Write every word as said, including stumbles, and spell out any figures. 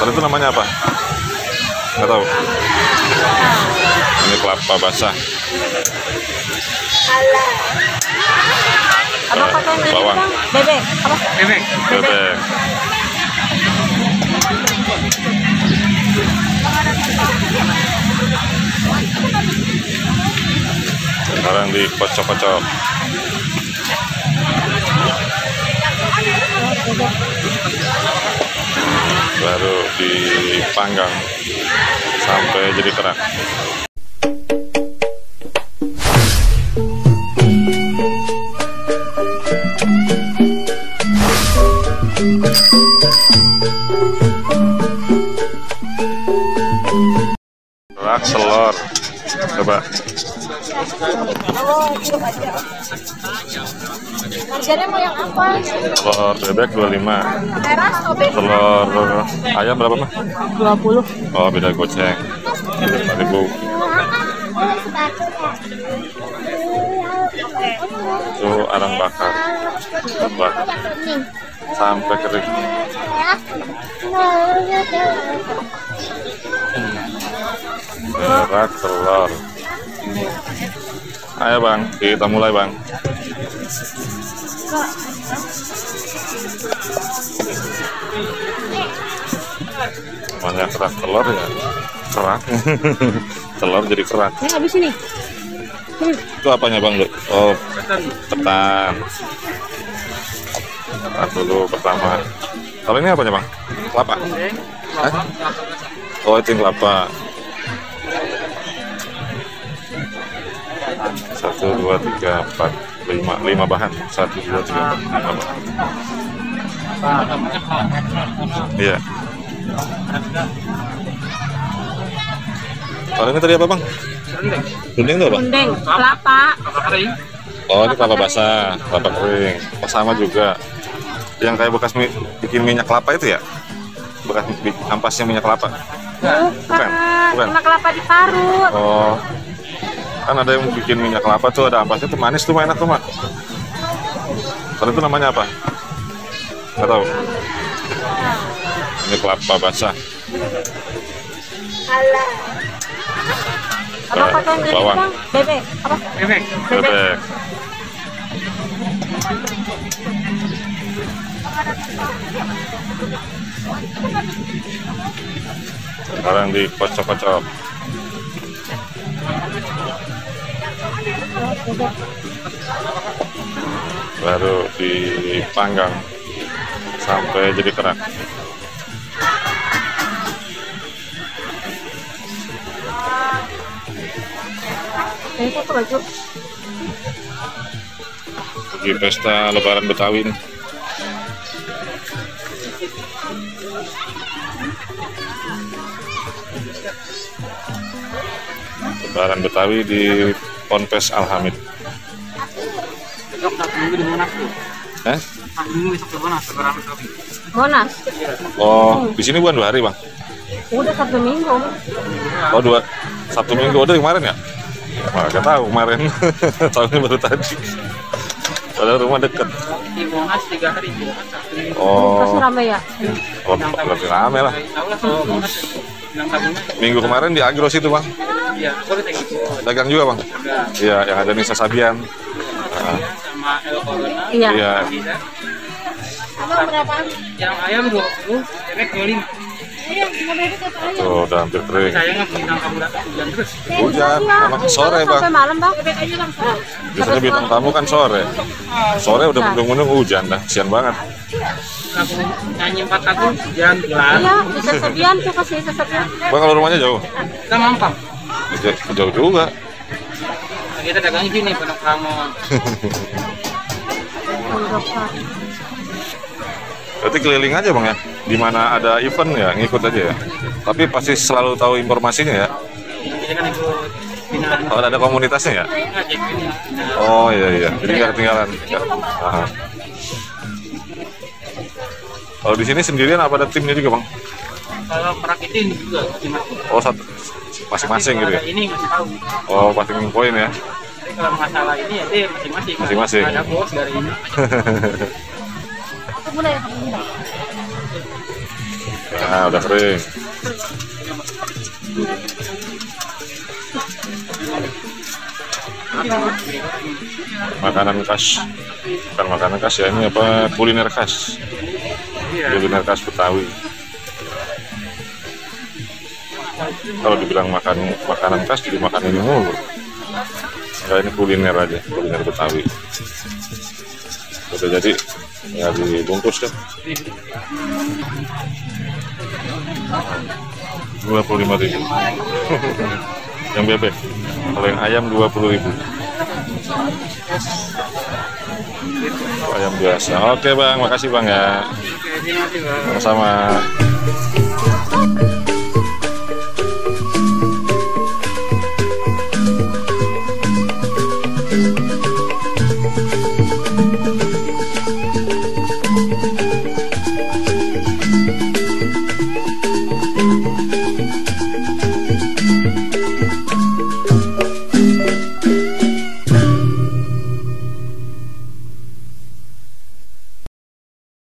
Kalau itu namanya apa? Nggak tahu. Ini kelapa basah. Apa kata yang bawang. Bebek. Apa? Bebek. Bebek. Sekarang dikocok-kocok. Baru dipanggang sampai jadi kerak. Kerak telur. Coba. Harganya mau yang apa? Telur bebek dua puluh lima. Teras, obek? Telur ayam berapa mah? dua puluh. Oh, beda goceng. lima ribu. Itu arang bakar. Coba. Sampai kering. Kerak telur. Ayo bang, kita mulai bang. Namanya kerak telur ya, kerak. Telur jadi kerak. Ini habis ini. Itu apanya bang? Oh, ketan. Ketan dulu pertama. Kalau ini apanya bang? Kelapa? Hah? Oh, itu kelapa. Satu, dua, tiga, empat, lima, lima bahan. Satu, dua, tiga, empat, lima bahan. Iya. Kalau ini tadi apa bang? Gundeng tuh apa? Gundeng, kelapa. Oh, ini kelapa basah, kelapa kering. Oh, sama juga. Yang kayak bekas mi bikin minyak kelapa itu ya? Bekas ampasnya minyak kelapa? Bukan, Bukan. Bukan. cuma kelapa diparut. Oh, kan ada yang bikin minyak kelapa tuh ada ampasnya tuh manis tuh enak tuh mak. Kalau itu namanya apa? Nggak tahu. Ini kelapa basah. Apa kata yang bawang. Bebek. Apa? Bebek. Bebek. Sekarang dikocok-kocok. Baru dipanggang sampai jadi kerak. Ini foto baju. Di pesta Lebaran Betawi ini. Lebaran Betawi di Ponpes Al-Hamid. Besok satu minggu di Monas tuh. Eh? Satu minggu besok di Monas, Lebaran Betawi. Monas. Oh, di sini bukan dua hari bang? Udah satu minggu. Oh dua, Sabtu minggu udah kemarin ya? Wah, gak tahu kemarin. Tahunnya baru tadi. Padahal rumah deket. Di Monas tiga hari di Monas satu minggu. Oh, Pasti rame ya. oh lebih rame lah. Tahu lah kalau Monas bilang tabungnya. Minggu kemarin di Agro situ bang. Iya, boleh kayak gitu. Dagang juga bang? Iya, yang ada Nisa Sabian. Nah, Sama El Corona. Iya. iya. Abang berapaan? Yang ayam dua puluh, bebek dua puluh lima. Iya, cuma bebek atau ayam? Tuh udah hampir kering. Saya nggak bintang kamu datang hujan terus. Hujan, emang sore bang. Sampai malam bang. Bebek aja langsung. Biasanya bintang tamu kan sore. Sore udah mendung-mendung hujan dah, sian banget. Aku nyanyi empat lagu, jangan gelar. Iya, bisa sebian tuh kasih sesebian. Bang kalau rumahnya jauh? Kita mampang. Jauh, jauh juga. Kita dagang gini Pondok Ramon. Berarti keliling aja bang ya, di mana ada event ya ngikut aja ya. Tapi pasti selalu tahu informasinya ya. Kita kan ikut binaan Kalau ada komunitasnya ya. ngajak ini. Oh iya iya, jadi nggak ketinggalan. Ya. Aha. Kalau di sini sendirian apa ada timnya juga bang? Kalau perakitin juga masing-masing. Oh satu, masing-masing gitu ya. Ini masih tahu. Oh passing poin ya. Tapi kalau masalah ini ya dia masing-masing. Masing-masing. Ada bos dari ini. Nah, udah kering. Makanan khas, bukan makanan khas ya, ini apa, kuliner khas. Kuliner khas Betawi. Kalau dibilang makan makanan khas jadi makan ini mulu. Enggak, ini kuliner aja, kuliner Betawi. Udah jadi ya dibungkus kan. dua puluh lima ribu. Yang bebek. Kalau yang ayam dua puluh ribu. Ayam biasa. Oke Bang, makasih Bang ya. Terima kasih, Bang. Sama-sama.